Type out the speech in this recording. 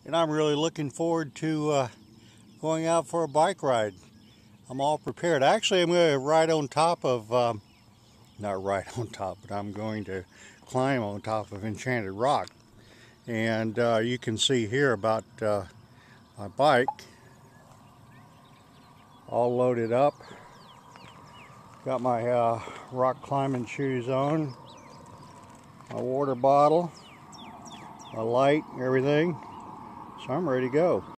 and I'm really looking forward to going out for a bike ride. I'm all prepared. Actually, I'm going to ride on top of, not ride on top, but I'm going to climb on top of Enchanted Rock. And you can see here about my bike all loaded up. Got my rock climbing shoes on, my water bottle, my light, everything. So I'm ready to go.